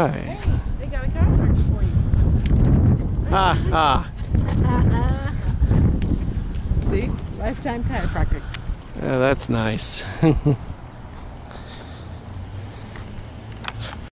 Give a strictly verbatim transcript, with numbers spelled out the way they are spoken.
right. Hey, they got a chiropractor for you. Ah, ah. See? Lifetime chiropractic. Yeah, that's nice.